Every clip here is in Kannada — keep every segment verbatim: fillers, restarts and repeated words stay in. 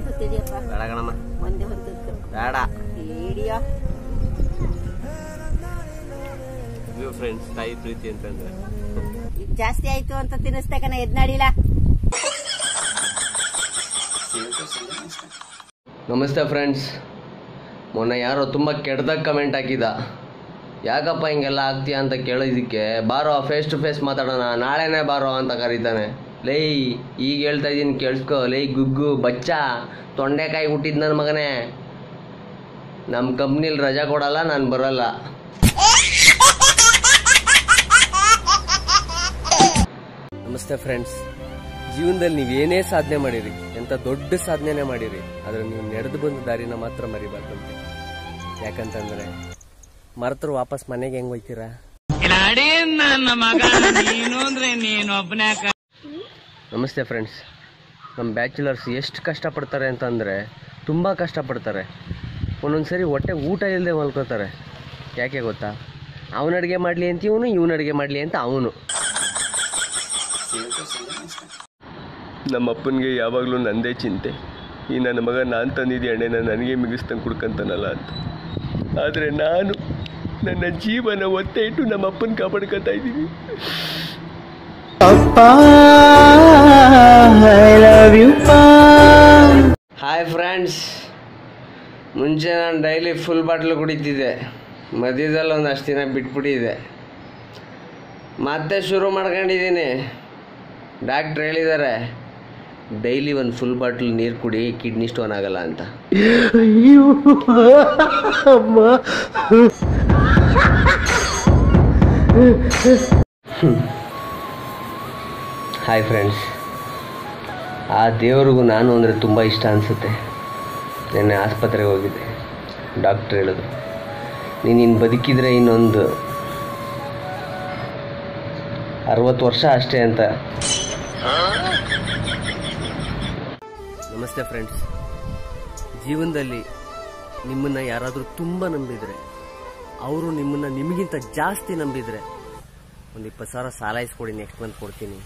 ಬಂತು ತಿಳಿಯಪ್ಪ. ಬೇಡ ಕಣಮ್ಮ. ಒಂದೇ ಒಂದು ಬೇಡ. ವಿಡಿಯೋ ವ್ಯೂ ಫ್ರೆಂಡ್ಸ್ ತಾಯಿ ಪ್ರೀತಿ ಅಂತಂದ್ರೆ ಜಾಸ್ತಿ ಆಯ್ತು ಅಂತ ತಿನ್ನಿಸ್ತಾ ಕಣ ಎದ್ ನಡಿಲ್ಲ. ನಮಸ್ತೆ ಫ್ರೆಂಡ್ಸ್. ಮೊನ್ನೆ ಯಾರೋ ತುಂಬ ಕೆಟ್ಟದಾಗ ಕಮೆಂಟ್ ಹಾಕಿದ. ಯಾಕಪ್ಪ ಹಿಂಗೆಲ್ಲ ಆಗ್ತೀಯಾ ಅಂತ ಕೇಳೋದಕ್ಕೆ ಬಾರೋ ಫೇಸ್ ಟು ಫೇಸ್ ಮಾತಾಡೋಣ ನಾಳೆನೇ ಬಾರೋ ಅಂತ ಕರೀತಾನೆ. ಲೈ ಈಗ ಹೇಳ್ತಾ ಇದ್ದೀನಿ ಕೇಳಿಸ್ಕೊ. ಲೈ ಗುಗ್ಗು ಬಚ್ಚ ತೊಂಡೆಕಾಯಿ ಹುಟ್ಟಿದ್ ನನ್ನ ಮಗನೇ. ನಮ್ಮ ಕಂಪ್ನಿಲಿ ರಜಾ ಕೊಡಲ್ಲ, ನಾನು ಬರಲ್ಲ. ನಮಸ್ತೆ ಫ್ರೆಂಡ್ಸ್. ಜೀವನದಲ್ಲಿ ನೀವು ಏನೇ ಸಾಧನೆ ಮಾಡಿರಿ, ಎಂಥ ದೊಡ್ಡ ಸಾಧನೆನೇ ಮಾಡಿರಿ, ಆದರೆ ನೀವು ನಡೆದು ಬಂದ ದಾರಿನ ಮಾತ್ರ ಮರಿಬಾರ್ದಂತೆ. ಯಾಕಂತಂದ್ರೆ ಮರೆತರು ವಾಪಸ್ ಮನೆಗೆ ಹೆಂಗ್ ಹೋಗ್ತೀರಾ? ನಮಸ್ತೆ ಫ್ರೆಂಡ್ಸ್. ನಮ್ಮ ಬ್ಯಾಚುಲರ್ಸ್ ಎಷ್ಟು ಕಷ್ಟಪಡ್ತಾರೆ ಅಂತಂದರೆ ತುಂಬ ಕಷ್ಟಪಡ್ತಾರೆ. ಒಂದೊಂದು ಸರಿ ಹೊಟ್ಟೆ ಊಟ ಇಲ್ಲದೆ ಮಲ್ಕೋತಾರೆ. ಯಾಕೆ ಗೊತ್ತಾ? ಅವನ ಅಡುಗೆ ಮಾಡಲಿ ಅಂತ ಇವನು, ಇವನ ಅಡುಗೆ ಮಾಡಲಿ ಅಂತ ಅವನು. ನಮ್ಮ ಅಪ್ಪನಿಗೆ ಯಾವಾಗಲೂ ನಂದೇ ಚಿಂತೆ. ಈ ನನ್ನ ಮಗ ನಾನು ತಂದಿದ್ದೆ ಎಣ್ಣೆನ ನನಗೆ ಮಿಗಿಸ್ತಂಗೆ ಕುಡ್ಕಂತಾನಲ್ಲ ಅಂತ. ಆದರೆ ನಾನು ನನ್ನ ಜೀವನ ಒತ್ತೆ ಇಟ್ಟು ನಮ್ಮ ಅಪ್ಪನ ಕಾಪಾಡ್ಕೊತಾ ಇದ್ದೀನಿ. Hi friends. ಮುಂಚೆ ನಾನು ಡೈಲಿ ಫುಲ್ ಬಾಟ್ಲು ಕುಡಿತಿದ್ದೆ. ಮಧ್ಯದಲ್ಲಿ ಒಂದು ಅಷ್ಟು ದಿನ ಬಿಟ್ಬಿಟ್ಟಿದ್ದೆ. ಮತ್ತೆ ಶುರು ಮಾಡ್ಕೊಂಡಿದ್ದೀನಿ. ಡಾಕ್ಟ್ರ್ ಹೇಳಿದ್ದಾರೆ ಡೈಲಿ ಒಂದು ಫುಲ್ ಬಾಟ್ಲ್ ನೀರು ಕುಡಿ, ಕಿಡ್ನಿ ಸ್ಟೋನ್ ಆಗಲ್ಲ ಅಂತ. Hi friends. ಆ ದೇವ್ರಿಗೂ ನಾನು ಅಂದರೆ ತುಂಬ ಇಷ್ಟ ಅನಿಸುತ್ತೆ. ನೆನ್ನೆ ಆಸ್ಪತ್ರೆಗೆ ಹೋಗಿದ್ದೆ. ಡಾಕ್ಟ್ರ್ ಹೇಳಿದ್ರು ನೀನು ಇನ್ನು ಬದುಕಿದ್ರೆ ಇನ್ನೊಂದು ಅರವತ್ತು ವರ್ಷ ಅಷ್ಟೇ ಅಂತ. ನಮಸ್ತೆ ಫ್ರೆಂಡ್ಸ್. ಜೀವನದಲ್ಲಿ ನಿಮ್ಮನ್ನು ಯಾರಾದರೂ ತುಂಬ ನಂಬಿದರೆ, ಅವರು ನಿಮ್ಮನ್ನು ನಿಮಗಿಂತ ಜಾಸ್ತಿ ನಂಬಿದರೆ ಒಂದು ಇಪ್ಪತ್ತು ಸಾವಿರ ಸಾಲ ಇಸ್ಕೊಡಿ, ನೆಕ್ಸ್ಟ್ ಮಂತ್ ಕೊಡ್ತೀನಿ.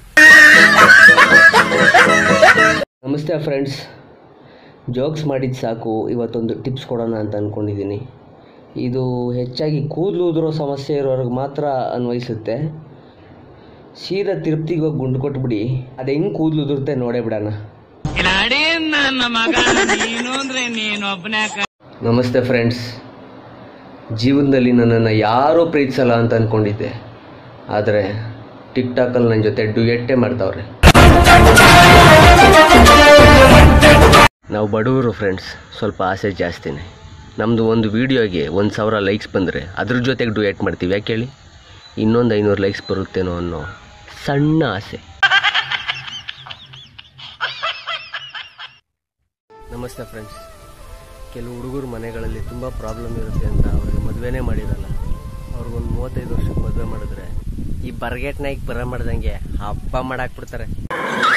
ನಮಸ್ತೆ ಫ್ರೆಂಡ್ಸ್. ಜೋಕ್ಸ್ ಮಾಡಿದ್ದು ಸಾಕು, ಇವತ್ತೊಂದು ಟಿಪ್ಸ್ ಕೊಡೋಣ ಅಂತ ಅಂದ್ಕೊಂಡಿದ್ದೀನಿ. ಇದು ಹೆಚ್ಚಾಗಿ ಕೂದಲು ಉದುರೋ ಸಮಸ್ಯೆ ಇರೋರಿಗೆ ಮಾತ್ರ ಅನ್ವಯಿಸುತ್ತೆ. ಸೀದಾ ತಿರುಪ್ತಿಗೆ ಹೋಗಿ ಗುಂಡು ಕೊಟ್ಬಿಡಿ, ಅದು ಹೆಂಗೆ ಕೂದಲು ಉದುರುತ್ತೆ ನೋಡೇ ಬಿಡೋಣ. ನಮಸ್ತೆ ಫ್ರೆಂಡ್ಸ್. ಜೀವನದಲ್ಲಿ ನನ್ನನ್ನು ಯಾರೂ ಪ್ರೀತಿಸಲ್ಲ ಅಂತ ಅಂದ್ಕೊಂಡಿದ್ದೆ. ಆದರೆ ಟಿಕ್ ಟಾಕಲ್ಲಿ ನನ್ನ ಜೊತೆ ಡ್ಯುಯೆಟ್ಟೇ ಮಾಡ್ತಾವ್ರೆ. ನಾವು ಬಡವರು ಫ್ರೆಂಡ್ಸ್, ಸ್ವಲ್ಪ ಆಸೆ ಜಾಸ್ತಿನೇ. ನಮ್ಮದು ಒಂದು ವೀಡಿಯೋಗೆ ಒಂದು ಸಾವಿರ ಲೈಕ್ಸ್ ಬಂದರೆ ಅದ್ರ ಜೊತೆಗೆ ಡ್ಯುಯೆಟ್ ಮಾಡ್ತೀವಿ. ಯಾಕೆ ಹೇಳಿ? ಇನ್ನೊಂದು ಐನೂರು ಲೈಕ್ಸ್ ಬರುತ್ತೇನೋ ಅನ್ನೋ ಸಣ್ಣ ಆಸೆ. ನಮಸ್ತೆ ಫ್ರೆಂಡ್ಸ್. ಕೆಲವು ಹುಡುಗರು ಮನೆಗಳಲ್ಲಿ ತುಂಬ ಪ್ರಾಬ್ಲಮ್ ಇರುತ್ತೆ ಅಂತ ಅವ್ರಿಗೆ ಮದುವೆನೇ ಮಾಡಿರಲ್ಲ. ಅವ್ರಿಗೊಂದು ಮೂವತ್ತೈದು ವರ್ಷಕ್ಕೆ ಮದುವೆ ಮಾಡಿದ್ರೆ ಈ ಬರ್ಗೆಟ್ ನಾಯ್ಕ್ ಬರ ಮಾಡ್ದಂಗೆ ಹಬ್ಬ ಮಾಡಾಕ್ಬಿಡ್ತಾರೆ.